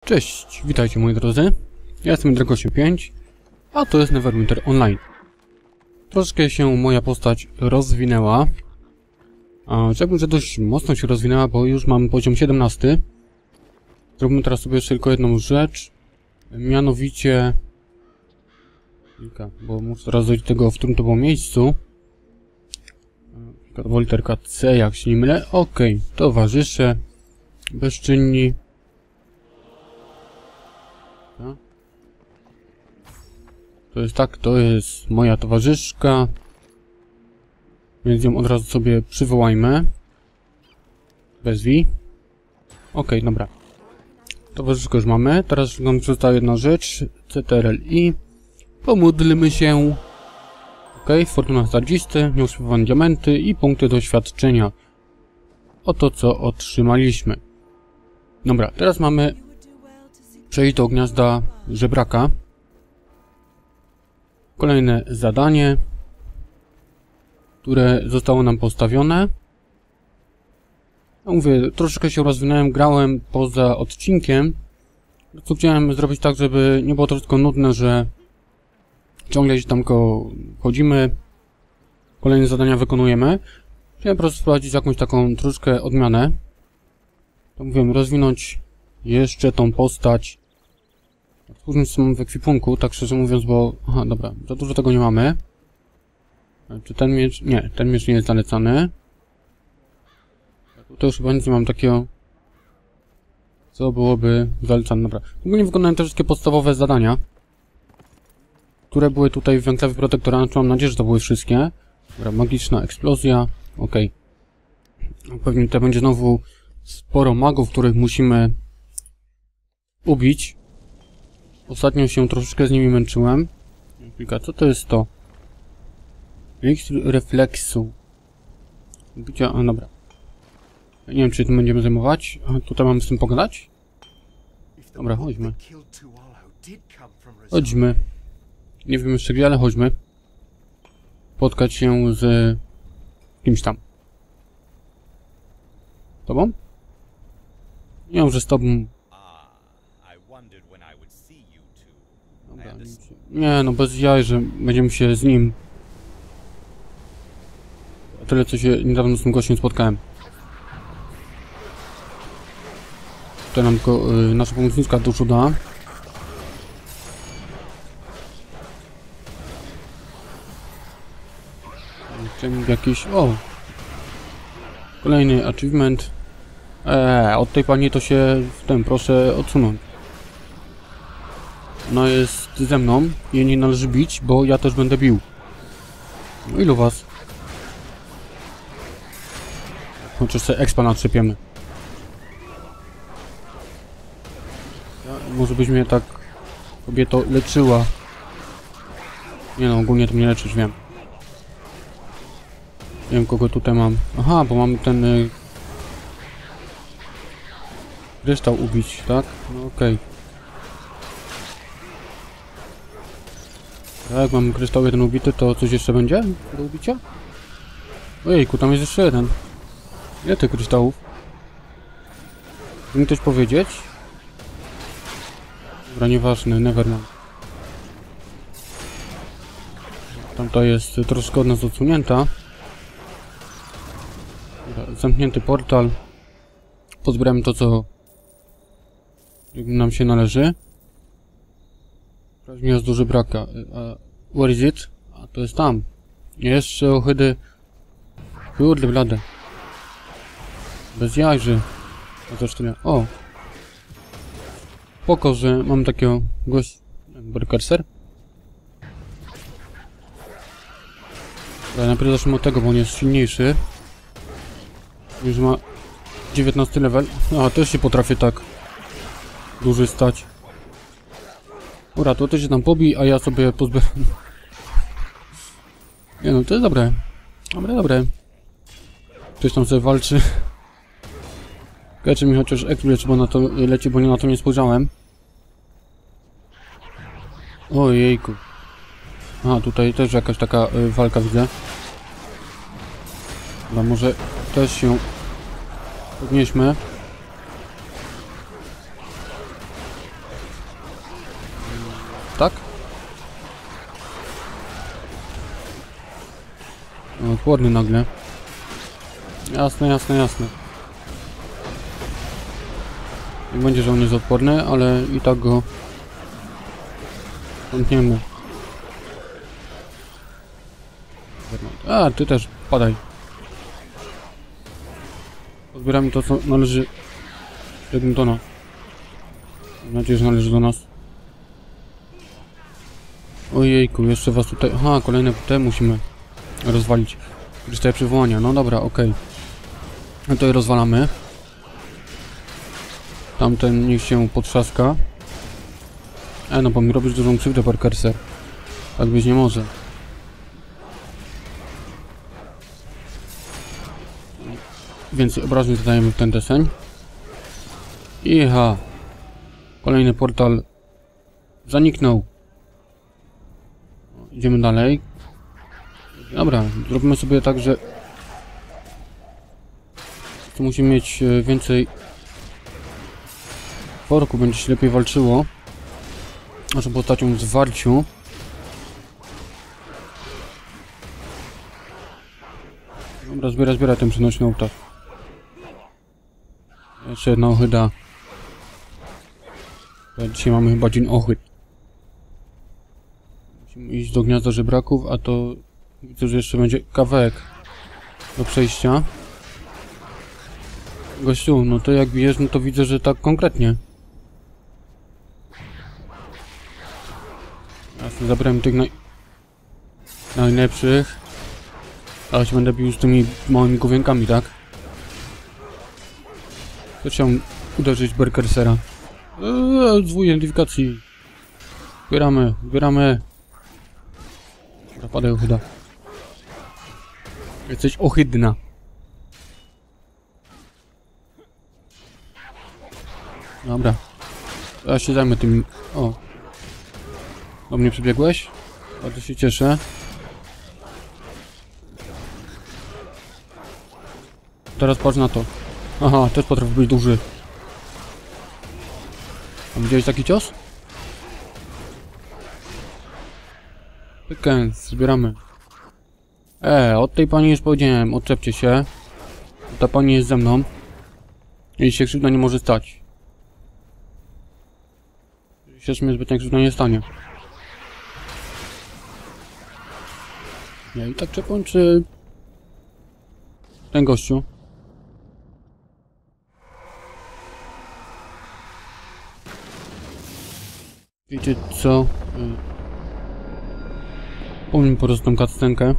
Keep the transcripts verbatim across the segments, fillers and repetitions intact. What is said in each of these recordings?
Cześć, witajcie moi drodzy. Ja jestem Dragosie pięć, a to jest Neverwinter Online. Troszkę się moja postać rozwinęła. A rzekłbym, że dość mocno się rozwinęła, bo już mam poziom siedemnasty. Zrobimy teraz sobie jeszcze tylko jedną rzecz. Mianowicie... Bo muszę teraz dojść do tego, w którym to było miejscu. To była literka C, jak się nie mylę. Okej, okay. Towarzysze. Bezczynni. To jest tak, to jest moja towarzyszka. Więc ją od razu sobie przywołajmy. Bez V. Okej, okay, dobra. Towarzyszkę już mamy. Teraz nam została jedna rzecz. C T R L I. Pomódlmy się. Okej, okay, fortuna czterdzieści, nieuspływane diamenty i punkty doświadczenia. Oto co otrzymaliśmy. Dobra, teraz mamy przejść do gniazda żebraka. Kolejne zadanie, które zostało nam postawione. Ja mówię, troszeczkę się rozwinąłem, grałem poza odcinkiem. Co chciałem zrobić tak, żeby nie było to wszystko nudne, że ciągle gdzieś tam chodzimy, kolejne zadania wykonujemy. Chciałem po prostu wprowadzić jakąś taką troszkę odmianę. To mówię, rozwinąć jeszcze tą postać. Spójrzmy, co mam w ekwipunku, tak szczerze mówiąc, bo... Aha, dobra, za dużo tego nie mamy. Czy ten miecz... Nie, ten miecz nie jest zalecany. Tutaj już chyba nic nie mam takiego... Co byłoby zalecane, dobra. Ogólnie wykonałem te wszystkie podstawowe zadania, które były tutaj w enklawie protektora, znaczy mam nadzieję, że to były wszystkie. Dobra, magiczna eksplozja, okej. Okay. Pewnie tutaj będzie znowu sporo magów, których musimy ubić. Ostatnio się troszeczkę z nimi męczyłem. Co to jest to? Eliksir refleksu. Bicia, a dobra. Nie wiem, czy tym będziemy zajmować. A tutaj mamy z tym pogadać? Dobra, chodźmy. Chodźmy. Nie wiem jeszcze gdzie, ale chodźmy. Spotkać się z kimś tam. Tobą? Nie wiem, że z tobą... Dobra, nie no, bez jaj, że będziemy się z nim... Tyle, co się niedawno z tym gościem spotkałem. Tutaj nam tylko y, nasza pomocniczka dużo da. Chciałem jakiś... O! Kolejny achievement. Eee, od tej pani to się w tym proszę odsunąć. Ona jest ze mną, jej nie należy bić, bo ja też będę bił. No ilu was? Chociaż sobie expa natrzepiemy. Ja, może byś mnie tak, kobieto, leczyła. Nie no, ogólnie to mnie leczysz, wiem. Nie wiem, kogo tutaj mam. Aha, bo mam ten... Y... kryształ ubić, tak? No okej. Okay. Jak mam kryształ jeden ubity, to coś jeszcze będzie do ubicia? Ojejku, tam jest jeszcze jeden. Ile tych kryształów? Chce mi ktoś powiedzieć? Dobra, nieważne, nevermind. Tamta jest troszkę od nas odsunięta. Dobra, zamknięty portal. Pozbieramy to, co nam się należy. Gniazdo duży braka. Uh, where is it? A to jest tam. Jeszcze ohydy. Kurde blade. Bez jajży. Zresztą o. Spoko, że mam takiego gość. Berkerser. Ale najpierw zacznijmy od tego, bo on jest silniejszy. Już ma dziewiętnasty level. A też się potrafię tak duży stać. Ura, to ty się tam pobij, a ja sobie pozbieram. Nie no, to jest dobre. Dobre, dobre. Ktoś tam sobie walczy. Kaczy mi chociaż eksploat, bo na to leci, bo nie na to nie spojrzałem. Ojejku. A, tutaj też jakaś taka y, walka widzę. No może też się podnieśmy. tak? No, odporny nagle. Jasne, jasne, jasne. Nie będzie, że on jest odporny, ale i tak go zamkniemy. A, ty też, padaj. Odbieramy to, co należy do nas. Mam nadzieję, że należy do nas. Ojejku, jeszcze was tutaj... Aha, kolejne te musimy rozwalić. Kryształy przywołania, no dobra, okej. Okay. No to je rozwalamy. Tamten niech się potrzaska. E, no bo mi robisz dużą krzywdę, Berserker. Tak być nie może. Więc obraźnie zadajemy w ten deseń. Iha. Kolejny portal zaniknął. Idziemy dalej. Dobra, zrobimy sobie tak, że tu musimy mieć więcej worku, będzie się lepiej walczyło naszą postacią w zwarciu. Dobra, zbiera, zbiera ten przynośny ołtarz. Jeszcze jedna ohyda. Dzisiaj mamy chyba dzień ohyd. Musimy iść do gniazda żebraków, a to widzę, że jeszcze będzie kawałek do przejścia. Gościu, no to jak bijesz, no to widzę, że tak konkretnie. Ja zabrałem tych naj... najlepszych. Ale się będę bił z tymi małymi głowienkami, tak? To chciałem uderzyć Berserkera. Eee, zwój identyfikacji. Zbieramy, zbieramy. Zapadaj ohyda. Jesteś ohydna. Dobra. Ja się zajmę tym... O. Do mnie przybiegłeś? Bardzo się cieszę. Teraz patrz na to. Aha, też potrafi być duży. A widziałeś taki cios? Pykens, zbieramy. E, od tej pani już powiedziałem, odczepcie się. Ta pani jest ze mną. Jej się krzywda nie może stać. Jeśli się mnie zbytnia krzywda nie stanie. Ja i tak czepią, czy... ten gościu? Wiecie co? Pomnij po prostu tą cutscenkę.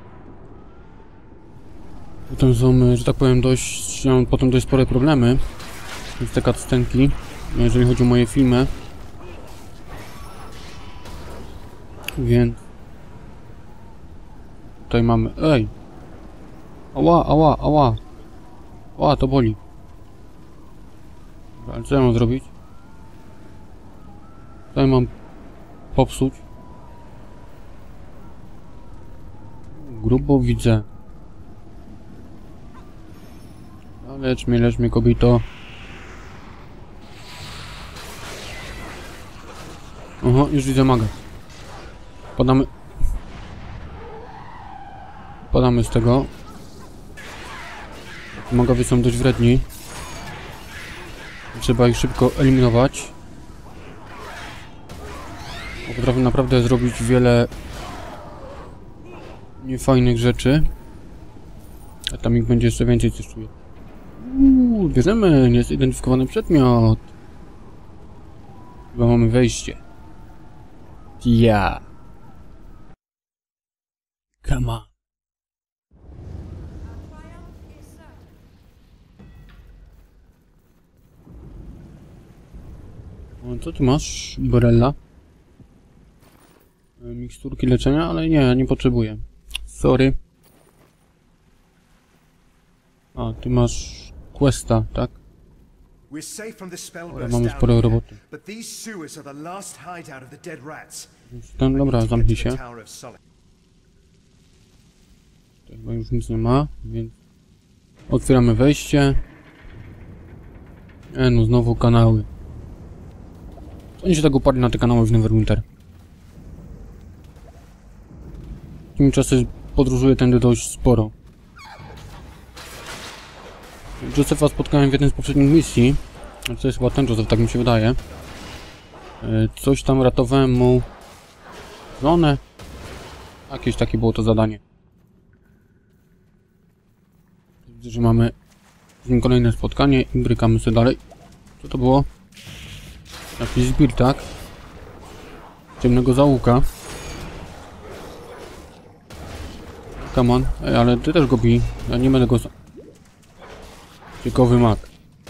Potem są, że tak powiem, dość... mam potem dość spore problemy z te cutscenki, jeżeli chodzi o moje filmy. Więc... tutaj mamy... Ej! Ała, ała, ała! Ała, to boli. Dobra, ale co ja mam zrobić? Co ja mam popsuć? Grubo widzę. No, lecz mnie, lecz mnie, kobito. Oho, już widzę maga. Podamy... Podamy z tego. Magowie są dość wredni. Trzeba ich szybko eliminować. Potrafię naprawdę zrobić wiele niefajnych rzeczy. A tam ich będzie jeszcze więcej, coś czuję. Uuu, bierzemy niezidentyfikowany przedmiot. Chyba mamy wejście. Ja. Come on. O, co tu masz, Borella? Miksturki leczenia, ale nie, nie potrzebuję. Sorry. A, ty masz questa, tak? Ale mamy sporo roboty. Ten, dobra, zamknij się. Chyba już nic nie ma, więc... otwieramy wejście. E, no znowu kanały. Oni się tak uparli na te kanały w Neverwinter. Ostatnimi czasy podróżuję tędy dość sporo. Josepha spotkałem w jednej z poprzednich misji. To jest chyba ten Joseph, tak mi się wydaje. Coś tam ratowałem mu żonę. Jakieś takie było to zadanie. Widzę, że mamy z nim kolejne spotkanie i brykamy sobie dalej. Co to było? Jakiś zbir, tak? Ciemnego zaułka. Come on. Ej, ale ty też go bij. Ja nie będę go... Ciekawy mak.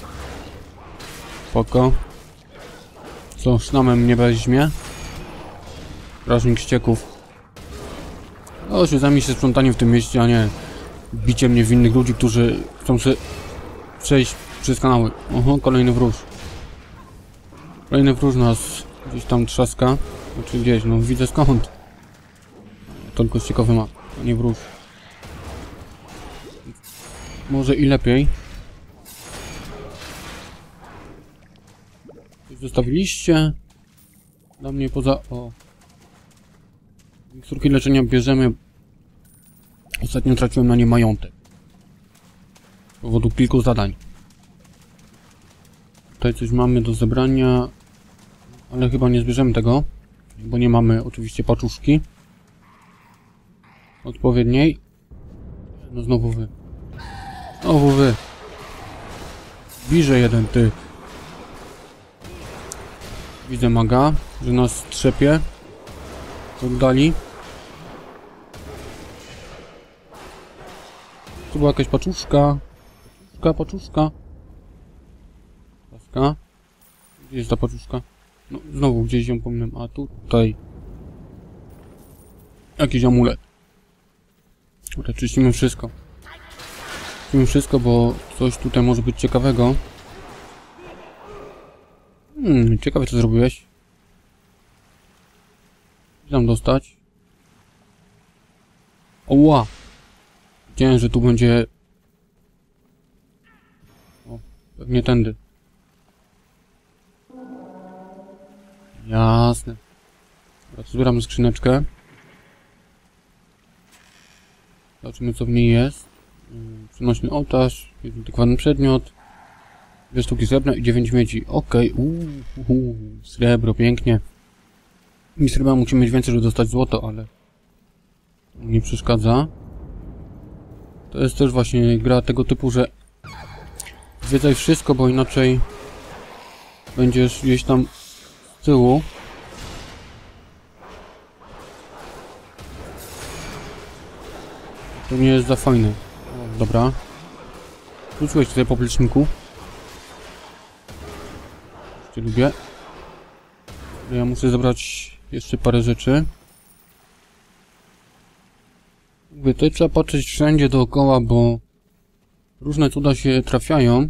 Spoko. Co, sznamem mnie weźmie? Strażnik ścieków. O, się zajmij się sprzątaniem w tym mieście, a nie bicie mnie winnych ludzi, którzy chcą sobie przejść przez kanały. Oho, kolejny wróż. Kolejny wróż nas gdzieś tam trzaska. Znaczy gdzieś, no widzę skąd. Tylko ściekowy mak, a nie wróż. Może i lepiej. Coś zostawiliście? Dla mnie poza... O. Miksturki leczenia bierzemy. Ostatnio traciłem na nie majątek. Z powodu kilku zadań. Tutaj coś mamy do zebrania. Ale chyba nie zbierzemy tego. Bo nie mamy oczywiście paczuszki odpowiedniej. No znowu wy. Znowu wy. Bliżej jeden ty. Widzę maga, że nas trzepie. Oddali. Tu była jakaś paczuszka. Paczuszka, paczuszka. Paska. Gdzie jest ta paczuszka? No, znowu gdzieś ją pominąłem. A tutaj. Jakiś amulet. Dobra, czyścimy wszystko. Czyścimy wszystko, bo coś tutaj może być ciekawego. Hmm, ciekawe co zrobiłeś. Gdzie tam dostać? Oła! Wiedziałem, że tu będzie... O, pewnie tędy. Jasne. Teraz zbieramy skrzyneczkę. Zobaczymy co w niej jest. Przenośny ołtarz, dedykowany przedmiot. Dwie sztuki srebrna i dziewięć miedzi. Okej, okay. Uuu, srebro, pięknie. I srebra musimy mieć więcej, żeby dostać złoto, ale... nie przeszkadza. To jest też właśnie gra tego typu, że... zwiedzaj wszystko, bo inaczej... będziesz gdzieś tam z tyłu. To nie jest za fajne. O, dobra. Wróciłeś tutaj po pliczniku. Cię lubię. Ja muszę zebrać jeszcze parę rzeczy. Mówię, tutaj trzeba patrzeć wszędzie dookoła, bo różne cuda się trafiają.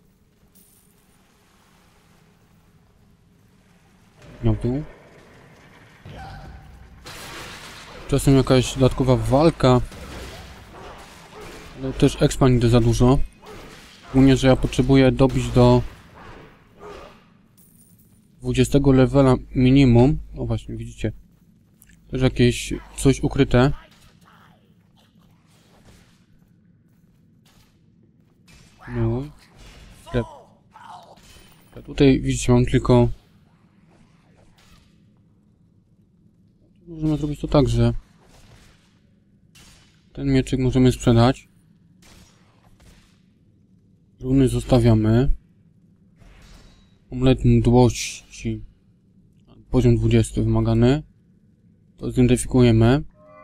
No tu. Czasem jakaś dodatkowa walka. Ale też expa nigdy za dużo. Szczególnie, że ja potrzebuję dobić do dwudziestego levela minimum. O właśnie, widzicie. Też jakieś coś ukryte. No. Ja tutaj widzicie, mam tylko... Możemy zrobić to tak, że ten mieczyk możemy sprzedać. Runy zostawiamy. Amulet mdłości. Poziom dwudziesty wymagany. To zidentyfikujemy.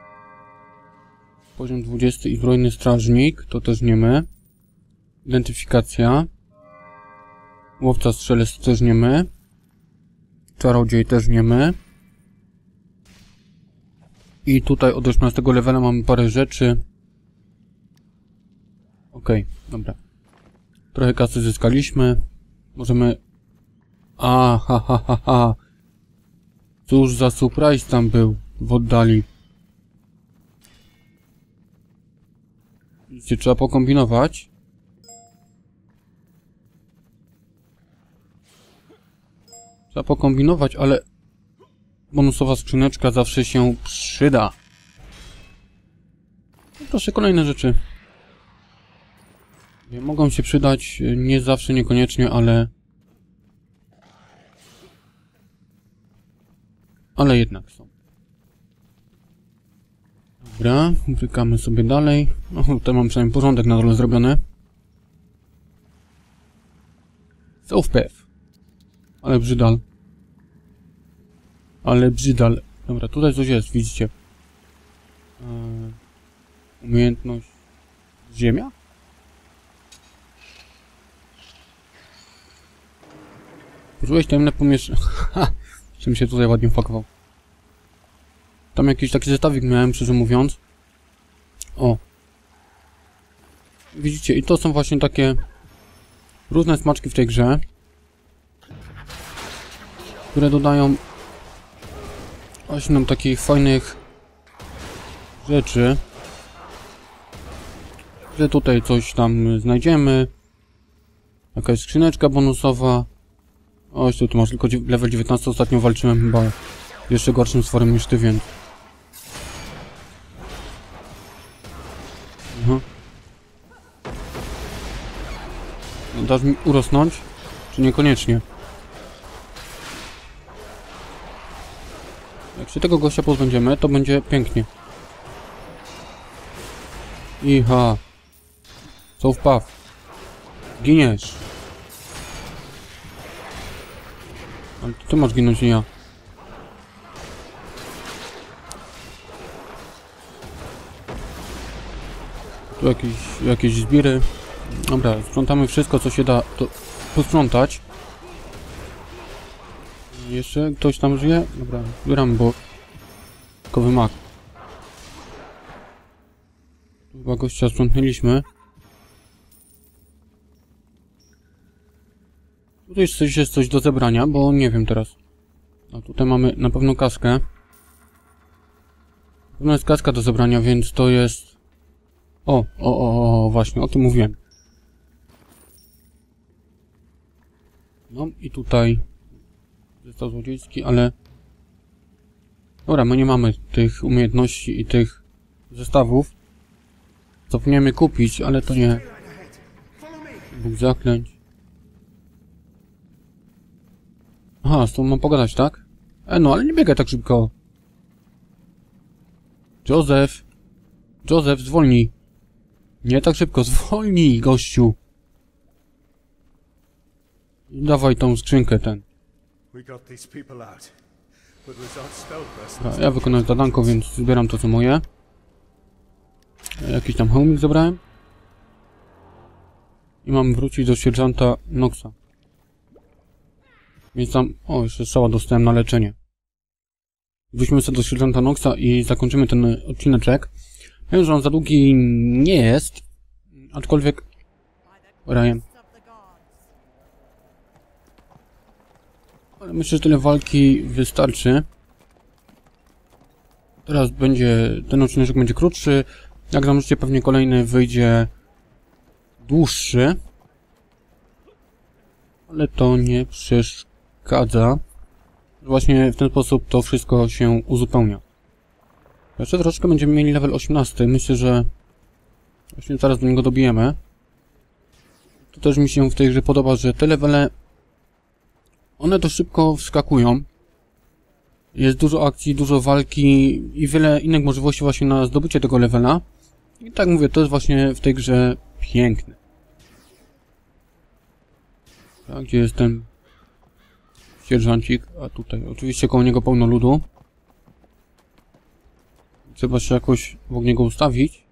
Poziom dwudziesty i zbrojny strażnik. To też nie my. Identyfikacja. Łowca strzelec też nie my. Czarodziej też nie my. I tutaj od osiemnastego levela mamy parę rzeczy. Okej, okay, dobra. Trochę kasy zyskaliśmy. Możemy... A, ha, ha, ha, ha. Cóż za surprise tam był w oddali. Widzicie, trzeba pokombinować. Trzeba pokombinować, ale bonusowa skrzyneczka zawsze się przyda. proszę, kolejne rzeczy. Mogą się przydać, nie zawsze, niekoniecznie, ale... Ale jednak są. Dobra, wykamy sobie dalej. No, tutaj mam przynajmniej porządek na dole zrobiony. Self-path. Ale brzydal. Ale brzydal. Dobra, tutaj coś jest, widzicie. Eee, umiejętność... Ziemia? Użyłeś tajemne pomieszczenie. Ha! Czym się tutaj ładnie wpakował. Tam jakiś taki zestawik miałem, szczerze mówiąc. O. Widzicie, i to są właśnie takie różne smaczki w tej grze, które dodają właśnie nam takich fajnych rzeczy, że tutaj coś tam znajdziemy. Jakaś skrzyneczka bonusowa. O, tu masz tylko level dziewiętnaście, ostatnio walczyłem chyba jeszcze gorszym stworem niż ty, więc... Aha. No, dasz mi urosnąć? Czy niekoniecznie? Jak się tego gościa pozbędziemy, to będzie pięknie. Iha. Co wpaw? Giniesz. Ale ty masz ginąć, nie ja. Tu jakieś, jakieś zbiry. Dobra, sprzątamy wszystko, co się da to posprzątać. Jeszcze ktoś tam żyje? Dobra, zbieram, bo... Kowy mak. Chyba gościa sprzątnęliśmy. Tutaj coś jest coś do zebrania, bo nie wiem teraz. A tutaj mamy na pewno kaskę. Na pewno jest kaska do zebrania, więc to jest... O, o, o, o, właśnie, o tym mówiłem. No i tutaj... Zestaw złodziejski, ale... Dobra, my nie mamy tych umiejętności i tych zestawów. Zapomniałem je kupić, ale to nie... Bóg zaklęć. Aha, z tą mam pogadać, tak? E, no, ale nie biegaj tak szybko. Joseph. Joseph, zwolnij. Nie tak szybko, zwolnij, gościu. Dawaj tą skrzynkę, ten. Dobra, ja wykonałem zadanko, więc zbieram to, co moje. Jakiś tam hełmik zebrałem. I mam wrócić do sierżanta Knoxa. Więc tam... O, jeszcze strzała dostałem na leczenie. Wróćmy sobie do sierżanta Knoxa i zakończymy ten odcineczek. Wiem, że on za długi nie jest. Aczkolwiek... Ryan. Ale myślę, że tyle walki wystarczy. Teraz będzie... Ten odcinek będzie krótszy. Jak zamierzycie, pewnie kolejny wyjdzie dłuższy. Ale to nie przeszkadza. Właśnie w ten sposób to wszystko się uzupełnia. Jeszcze troszkę będziemy mieli level osiemnasty. Myślę, że właśnie zaraz do niego dobijemy. To też mi się w tej grze podoba, że te levele one to szybko wskakują. Jest dużo akcji, dużo walki i wiele innych możliwości właśnie na zdobycie tego levela. I tak mówię, to jest właśnie w tej grze piękne. Tak, gdzie jest ten sierżancik? A tutaj, oczywiście koło niego pełno ludu. Trzeba się jakoś wokół niego ustawić.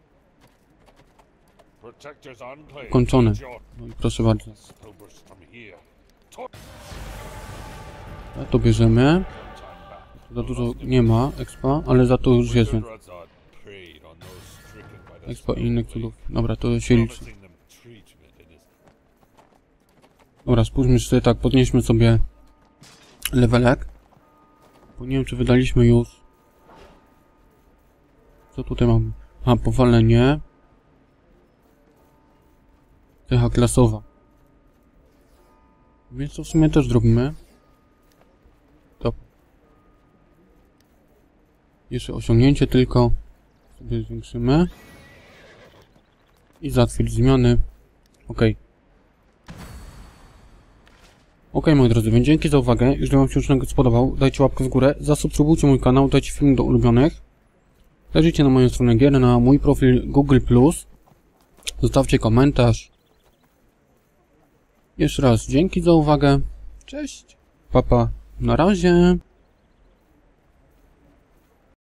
Kończone. No i proszę bardzo. A to bierzemy. Za dużo nie ma expa, ale za to już jest. Expa i innych cudów. Dobra, to się liczy. Dobra, spójrzmy sobie tak, podnieśmy sobie levelek. Bo nie wiem, czy wydaliśmy już. Co tutaj mamy? A, powalenie. Cecha klasowa. Więc to w sumie też zrobimy. To. Jeszcze osiągnięcie tylko sobie zwiększymy. I zatwierdź zmiany. Ok. Ok, moi drodzy, więc dzięki za uwagę. Jeżeli wam się odcinek spodobał, dajcie łapkę w górę, zasubskrybujcie mój kanał, dajcie film do ulubionych. Zajrzyjcie na moją stronę gier, na mój profil Google plus. Zostawcie komentarz. Jeszcze raz dzięki za uwagę. Cześć. Papa. Na razie.